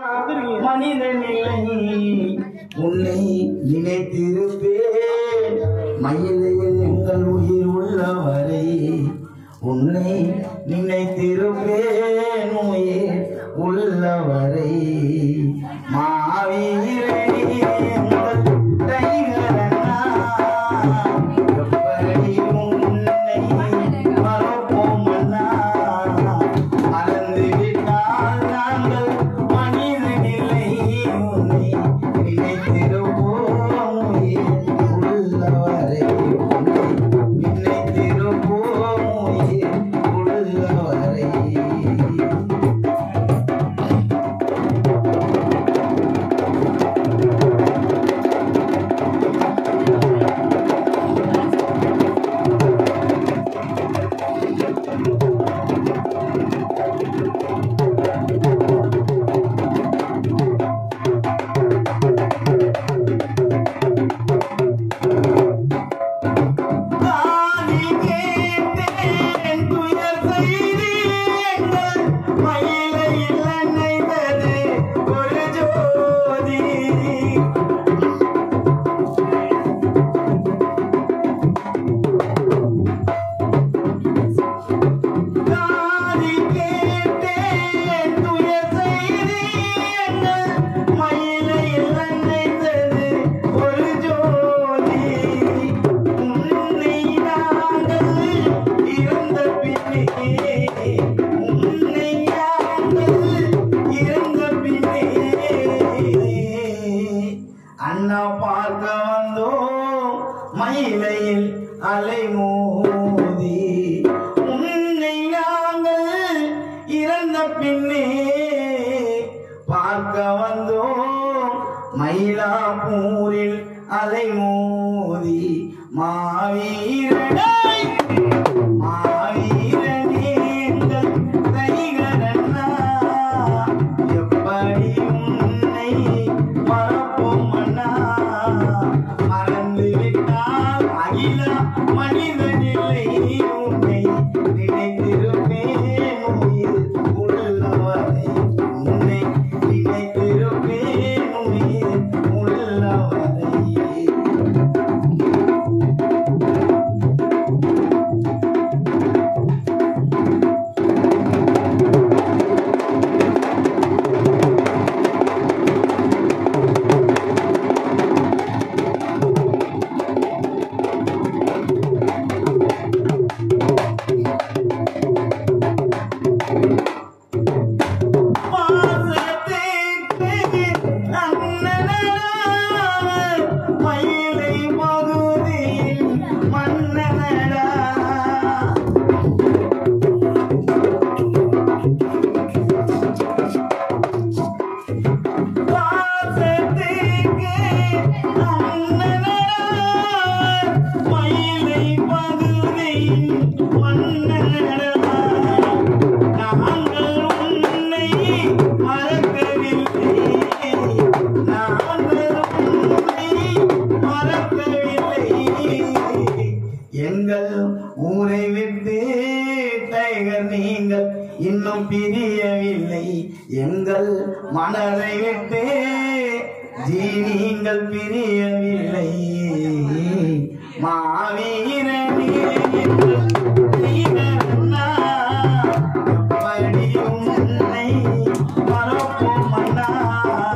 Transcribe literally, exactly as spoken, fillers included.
மனிதனில்லை உன்னை நினைத்திருப்பேன் மயிலையில் எங்கள் உயிர் உள்ளவரை உன்னை நினைத்திருப்பேன் உயிர் உள்ளவரை மாவீரனே எங்கள் டைகரனா எப்படி உன்னை மறப்போம் அண்ணா மறந்து விட்டால் நாங்கள் மனிதனில்லை உன்னை நினைத்திருப்போம் உயிர் உள்ளவரை உன்னை நினைத்திருப்போம் உயிர் உள்ளவரை அண்ணா பார்க்க வந்தோம் மயிலையில் அலை மோதி உன்னை நாங்கள் இறந்த பின்னே பார்க்க வந்தோம் மயிலாப்பூரில் அலை மோதி மாவீரனே மாவீரனே எங்கள் டைகரனா எப்படி உன்னை மறப்போம் அண்ணா மறந்து விட்டால் அகில மனிதனில்லை உன்னை நினைத்திருப்பேன் உயிர் உள்ளவரை உன்னை நினைத்திருப்பேன் உயிர் உள்ளவரை மயிலை மகுதியில் மன்னனடா பாசத்துக்கு அண்ணனடா மயிலை மகுதியில் மன்னனடா நாங்கள் உன்னை மறக்கவில்லை நாங்கள் எங்கள் ஊரை விட்டு டைகர் நீங்கள் இன்னும் பிரியவில்லை எங்கள் மனதை விட்டு ஜீ நீங்கள் பிரியவில்லை மாவீரனே எப்படி உன்னை மறப்போம் அண்ணா